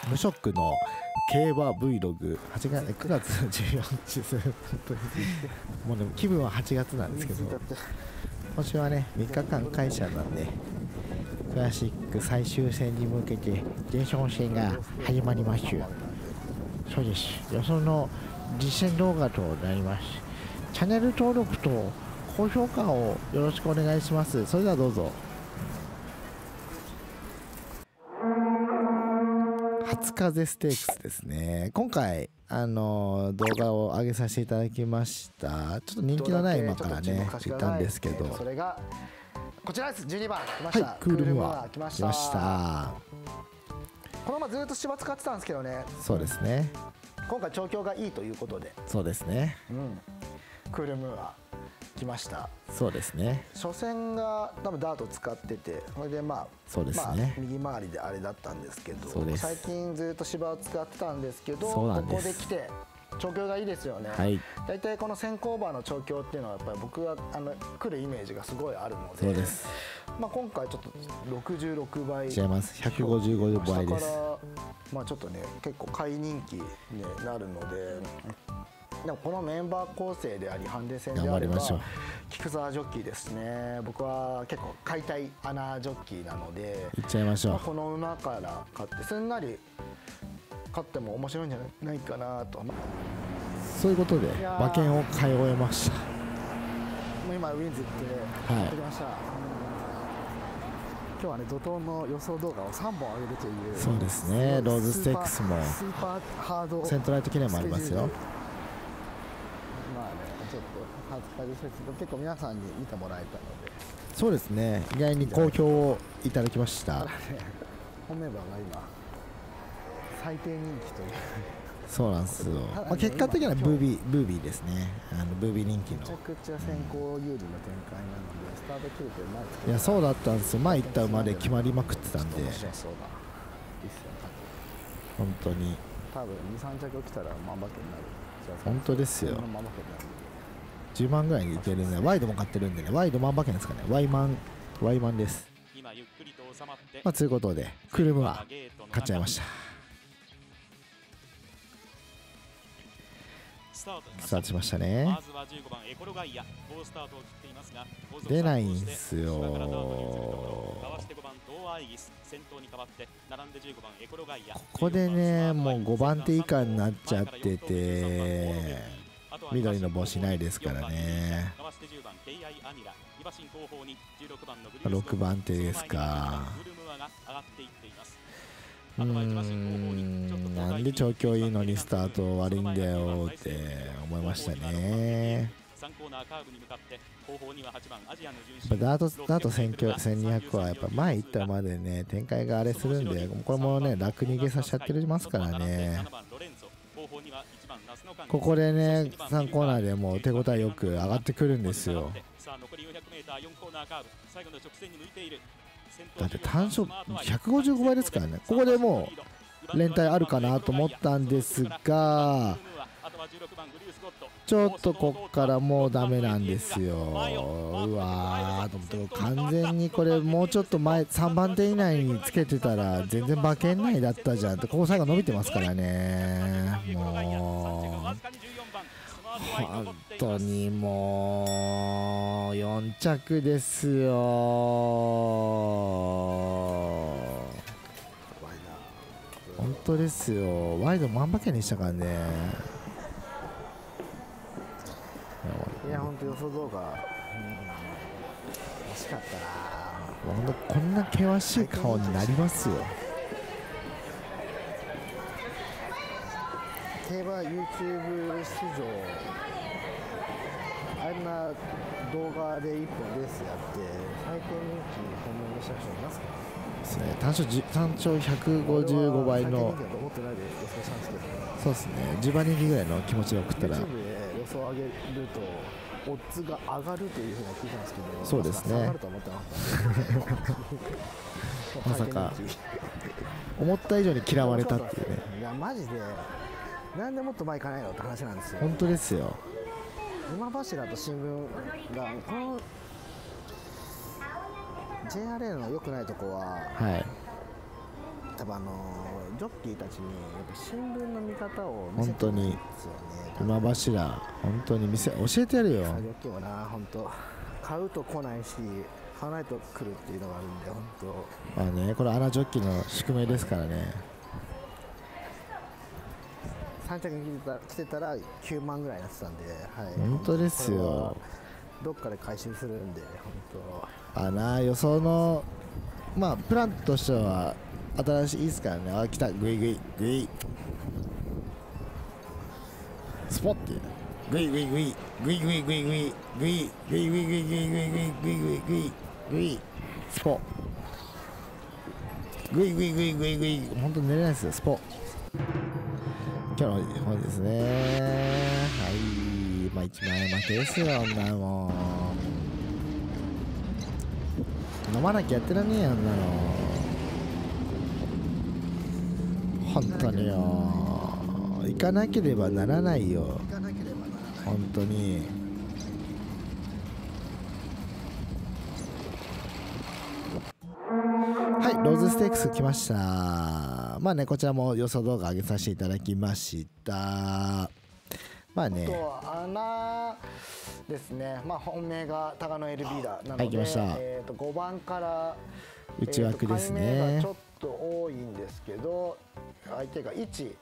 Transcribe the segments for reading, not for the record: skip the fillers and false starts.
無職の競馬 Vlog 8月9月14日です本当にもうね気分は8月なんですけど、今週はね3日間会社なんで、クラシック最終戦に向けて前哨戦が始まります。そうです。予想の実践動画となります。チャンネル登録と高評価をよろしくお願いします。それではどうぞ。初風ステークスですね。今回動画を上げさせていただきました。ちょっと人気のない馬からね行ったんですけど、 それがこちらです。12番来ました。 はい、クールムア来ました。 この馬ずっと芝使ってたんですけどね。 そうですね。 今回調教がいいということで、 そうですね。 クールムア来ました。 そうですね。 初戦が多分ダート使ってて、それでそうですね、 右回りであれだったんですけど、最近ずっと芝を使ってたんですけど、ここで来て調教がいいですよね。大体この先行馬の調教っていうのはやっぱり僕は来るイメージがすごいあるので、 そうです。 今回ちょっと66倍違います。155倍です。 ちょっとね結構買い人気になるので。でもこのメンバー構成でありハンデ戦であれば菊沢ジョッキーですね。僕は結構買いたい穴ジョッキーなので、 いっちゃいましょう。 この馬から買ってすんなり勝っても面白いんじゃないかなと。 そういうことで馬券を買い終えました。 もう今ウィンズ行ってやってきました。今日はね怒涛の予想動画を3本上げるという。 そうですね。ローズステークスもスーパーハードセントライト記念もありますよ。 ちょっと恥ずかしいですけど、結構皆さんに見てもらえたので。 そうですね。意外に好評をいただきました。 本命馬が今最低人気という。 そうなんですよ。結果的にはブービーですね。ブービー人気の。 めちゃくちゃ先行有利の展開なので、スタート切れて前つけて。 いやそうだったんですよ。前行った馬で決まりまくってたんで。本当に。 多分2、3着来たら万馬券になる。 本当ですよ。10万ぐらいにいけるね。ワイドも買ってるんでね。ワイド万馬券ですかね。ワイマンです。ということでクルムは勝っちゃいました。スタートしましたね。出ないんすよ。ここでねもう5番手以下になっちゃってて、緑の帽子ないですからね。6番手ですか。なんで調教いいのにスタート悪いんだよって思いましたね。ダート1200はやっぱ前行ったまでね展開があれするんで、これもね楽逃げさせちゃってますからね。ここでね3コーナーでもう手応えよく上がってくるんですよ。だって単勝155倍ですからね。ここでもう連帯あるかなと思ったんですが、ちょっとこっからもうダメなんですよ。うわーと思って、完全にこれもうちょっと前3番手以内につけてたら全然馬券内だったじゃんって。ここ最後伸びてますからね。もう本当にもう4着ですよ。本当ですよ。ワイド万馬券にしたからね。 いや本当予想動画惜しかったな。 本当こんな険しい顔になりますよ。 競馬 YouTube 出場あんな動画で1本レースやって最低人気本命にした人いますか？ ですね。単勝155倍の。そうですね。10番人気ぐらいの気持ちで送ったら。 YouTube で予想上げるとオッズが上がるというふうに聞いたんですけど。 そうですね。 下がると思ってなかった。 まさか思った以上に嫌われたっていうね。 いやマジでなんでもっと前行かないのって話なんですよ。 本当ですよ。 馬柱と新聞がこの JRA の良くないとこは、 多分ジョッキーたちにやっぱ新聞の見方を見せてるんですよね。 今柱本当に教えてやるよ。 ジョッキーもな本当買うと来ないし買わないと来るっていうのがあるんで本当。まあねこれ穴ジョッキーの宿命ですからね。 3着に来てたら9万ぐらいになってたんで、はい、 本当ですよ。 どっかで回収するんで本当。予想のまあプランとしては新しいですからね。あ、来た、グイグイグイスポッてグイグイグイグイグイグイグイグイグイグイグイグイグイグイグイグイグイスポグイグイグイグイグイ本当に寝れないですよ。スポ今日の本ですね。はい、まあ1万円負けですよ。女も飲まなきゃやってらんねえよ、女の本当によ。行かなければならないよ本当に。はい、ローズステークス来ました。まあねこちらも予想動画上げさせていただきました。まあね穴ですね。まあ本命がタガノ LB だなので、 はい、来ました。 5番から内枠ですね。 ちょっと多いんですけど相手が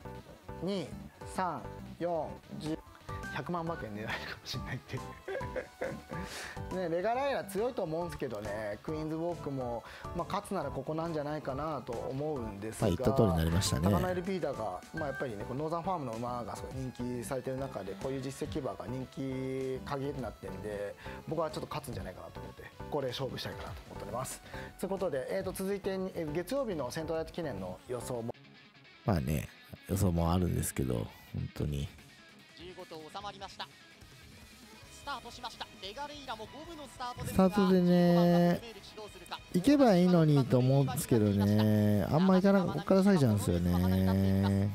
1、2、3、4、10、100万馬券狙えるかもしれないってね、レガライラ強いと思うんですけどね、クイーンズウォークも、まあ、勝つならここなんじゃないかなと思うんですが、 言った通りになりましたね。 タガノ LB だが、まあ、やっぱりねこのノーザンファームの馬が人気されてる中でこういう実績馬が人気鍵になってるんで、僕はちょっと勝つんじゃないかなと思ってこれ勝負したいかなと思っております。ということで、続いて月曜日のセントライト記念の予想もまあね予想もあるんですけど本当に 15頭収まりました。スタートしました。レガレイラも5分のスタートですスタートでね行けばいいのにと思うんですけどね、あんま行かなくここから下げちゃうんですよね。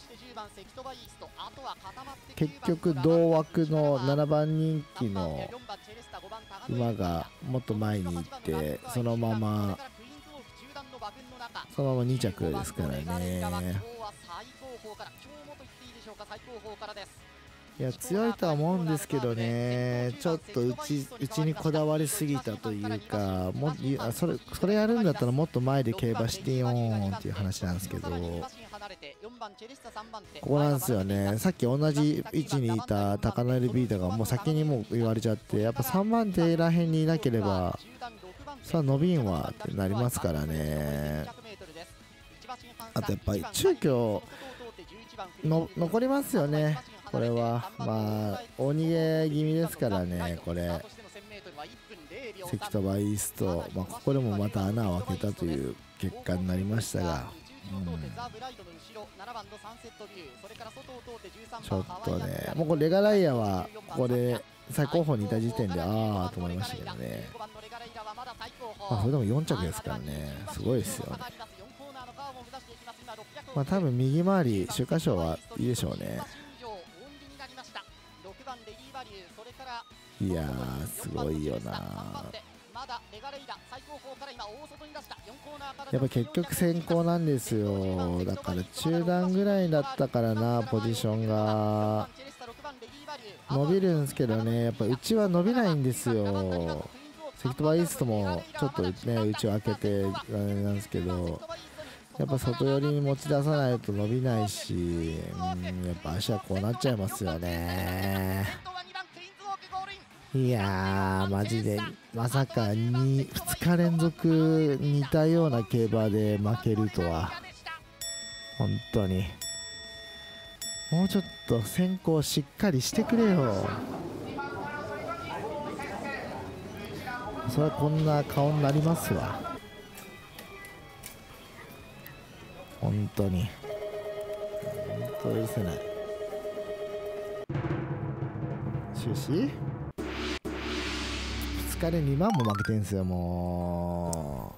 結局同枠の7番人気の馬がもっと前に行ってそのまま2着ですからね。いや強いとは思うんですけどね、ちょっとうちにこだわりすぎたというか、それやるんだったらもっと前で競馬してよーんっていう話なんですけど、ここなんですよね。さっき同じ位置にいた高鳴ビータがもう先にもう言われちゃって、やっぱ3番手らへんにいなければさあ伸びんわってなりますからね。あとやっぱり中京の残りますよね。これはまあ大逃げ気味ですからね。これ関戸バイースト、まあ、ここでもまた穴を開けたという結果になりましたが、ちょっとねもうこれレガライアはここで最高峰にいた時点でああと思いましたけどね。まあそれでも4着ですからね、すごいですよね。まあ多分右回り週刊賞はいいでしょうね。いやーすごいよな。やっぱ結局先行なんですよ。だから中段ぐらいだったからな、ポジションが伸びるんですけどね、やっぱうちは伸びないんですよ。関戸バイーストもちょっとね内を開けてなんですけど、やっぱ外寄りに持ち出さないと伸びないし、やっぱ足はこうなっちゃいますよね。いやーマジでまさか2日連続似たような競馬で負けるとは。本当にもうちょっと先行しっかりしてくれよ。それはこんな顔になりますわ本当に。本当許せない。終始2日で2万も負けてんすよ。も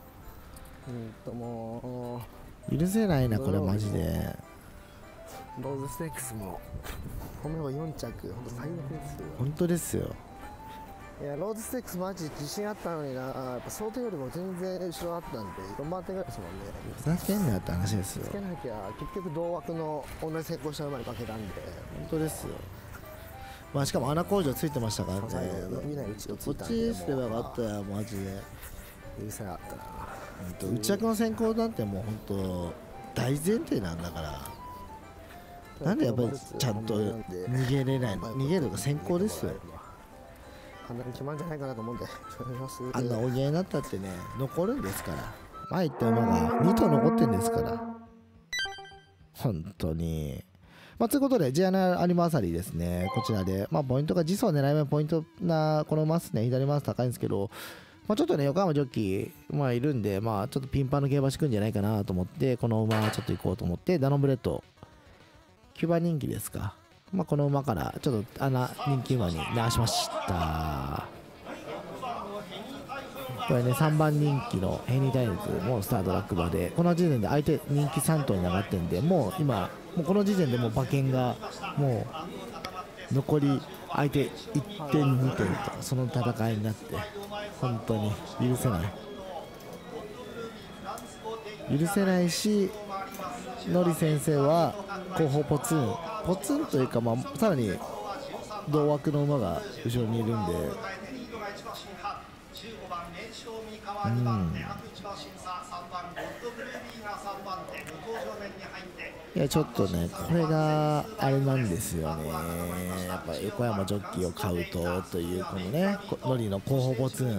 う許せないなこれマジで。 ローズステークスも本命は4着、本当最悪ですよ。 本当ですよ。 いやローズステークスマジ自信あったのにな、やっぱ想定よりも全然後ろあったんで4番手ぐらいですもんね。ふざけんなよって話ですよ。つけなきゃ結局同枠の同じ成功した馬に負けたんで本当ですよ。まあしかも穴工場ついてましたからね。こっちすればよかったよマジで。許せなかったな。内枠の先行なんてもう本当大前提なんだから。なんでやっぱりちゃんと逃げれないの。逃げるのが先行ですよ。あんなに決まるんじゃないかなと思うんであんなお似合いになったってね残るんですから。前行った馬が2頭残ってんですから本当に。まあ、ということで J&R アニバーサリーですね。こちらで、まあ、ポイントが実装狙い目ポイントなこの馬ですね。左回す高いんですけど、まあ、ちょっとね横浜ジョッキー、まあ、いるんで、まあ、ちょっとピンパンの競馬敷くんじゃないかなと思ってこの馬ちょっと行こうと思ってダノンブレッド9番人気ですか。まあ、この馬からちょっと人気馬に流しました。これね3番人気のヘイニー・タイムズもスタートラック馬でこの時点で相手人気3頭に上がってるんでもう今もうこの時点でもう馬券がもう残り相手1点2点とその戦いになって本当に許せないしノリ先生は後方ポツンというか、まあ、さらに同枠の馬が後ろにいるんで、いやちょっとねこれがあれなんですよね。やっぱ横山ジョッキーを買うというこのねノリの後方ポツン。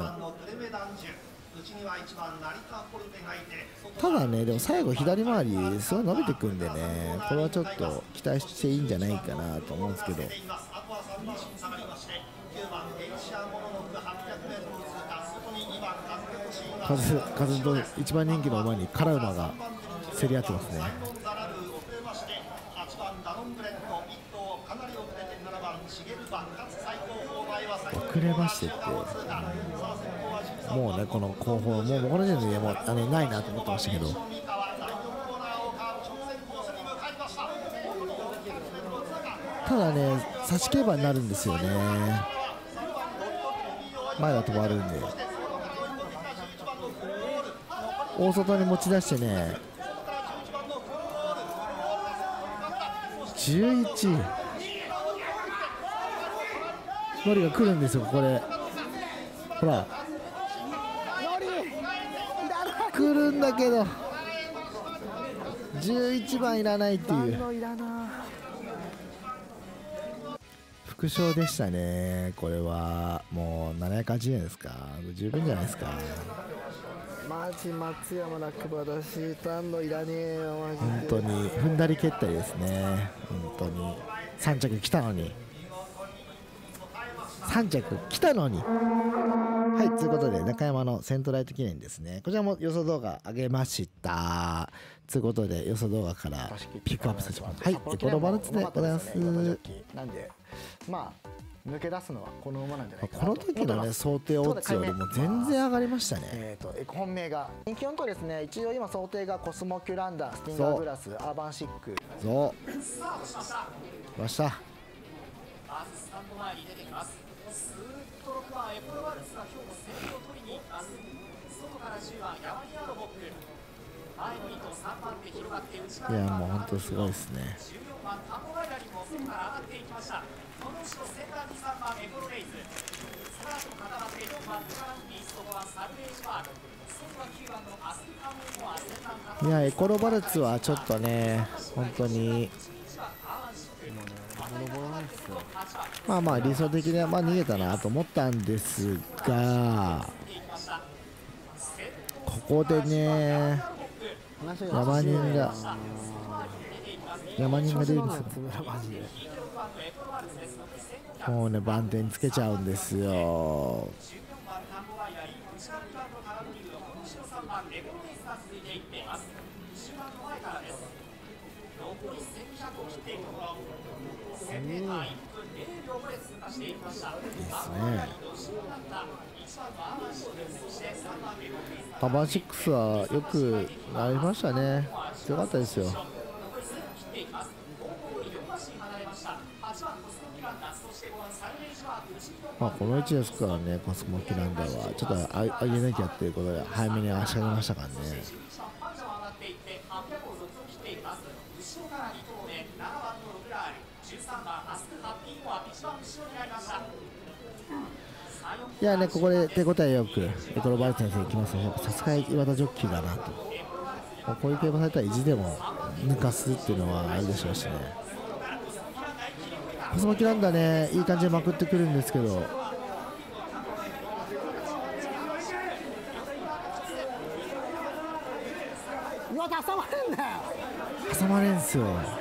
ただねでも最後左回りすごい伸びてくんでねこれはちょっと期待していいんじゃないかなと思うんですけど、風と一番人気の馬にカラウマが競り合ってますね。遅れましてって、もうねこの後方もうこの時点でもうないなと思ってましたけど、ただね差し競馬になるんですよね。前が止まるんで大外に持ち出してね11ノリが来るんですよ。これほら来るんだけど11番いらないっていう副賞でしたね。これはもう780円ですか。十分じゃないですか。マジ松山落馬だし単のいらねえよマジで。本当に踏んだり蹴ったりですね。本当に3着来たのにはいということで中山のセントライト記念ですね。こちらも予想動画上げましたということで予想動画からピックアップさせてもらいます。はいエコロバルツでございます。 なんでまあ抜け出すのはこの馬なんじゃないかなと。この時のね想定オッズよりも全然上がりましたね。 本命が人気4頭ですね。一応今想定がコスモキュランダスティンガーグラスアーバンシックそう来ました。 まずスタンド前に出てきます。スーッと6番エコロバルツが今日も先頭を取りに行きます。外から10番ヤマニアロボック前の2頭3番で広がって内側いやもう本当すごいですね。 14番タコバイラリも外から上がっていきました。この後ろセンターに3番エコロレイズスタート固まって4番トランピース外はサルベージパーク外は9番のアスリカンモアセンター。 いやエコロバルツはちょっとね本当にまあ理想的で逃げたなと思ったんですがここでね山人が出るんですよ。もうね番手につけちゃうんですよ。いいですね。アーバン6はよくなりましたね。強かったですよ。 まあこの位置ですからね、コスモキランダーはちょっと上げなきゃっていうことで早めに足上げましたからね。いやね、ここで手応えよくエトロバル先生いきますね。さすが岩田ジョッキーだなと。こういう競馬されたら意地でも抜かすっていうのはあるでしょうしね。コスモキランダーね、いい感じでまくってくるんですけど、 岩田挟まれんなよ。 挟まれんすよ。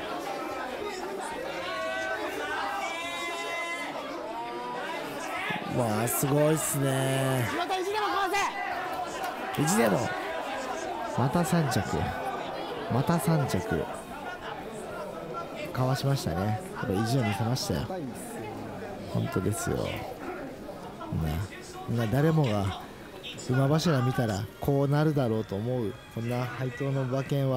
わあすごいっすね。 岩田意地でもかわせ。 意地でもまた3着、また3着かわしましたね。やっぱ意地を見せましたよ。本当ですよ。誰もが馬柱見たらこうなるだろうと思う、こんな配当の馬券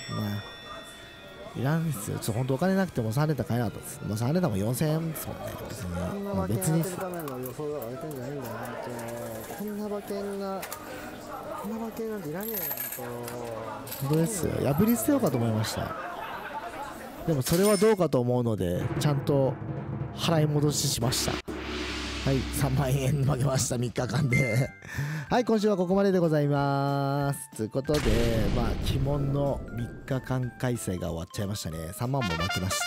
はいらんですよ。ちょっと本当お金なくても3連単買えなかったです。もう3連単も4000円ですもんね。別にこんな馬券当てるための予想が上げてんじゃないんだよ。こんな馬券なんていらねえよ。 本当ですよ。破り捨てようかと思いました。でもそれはどうかと思うのでちゃんと払い戻ししました。はい、3万円負けました、3日間ではい、今週はここまででございます。ということで、鬼門の3日間開催が終わっちゃいましたね。3万も負けました。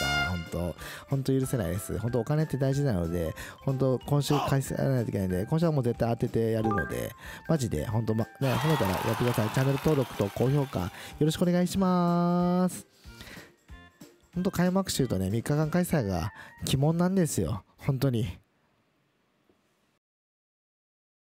本当許せないです。本当お金って大事なので、本当今週開催やらないといけないので、今週はもう絶対当ててやるので、マジで本当褒めたらやってください。チャンネル登録と高評価よろしくお願いします。本当開幕週とね、3日間開催が鬼門なんですよ。本当に。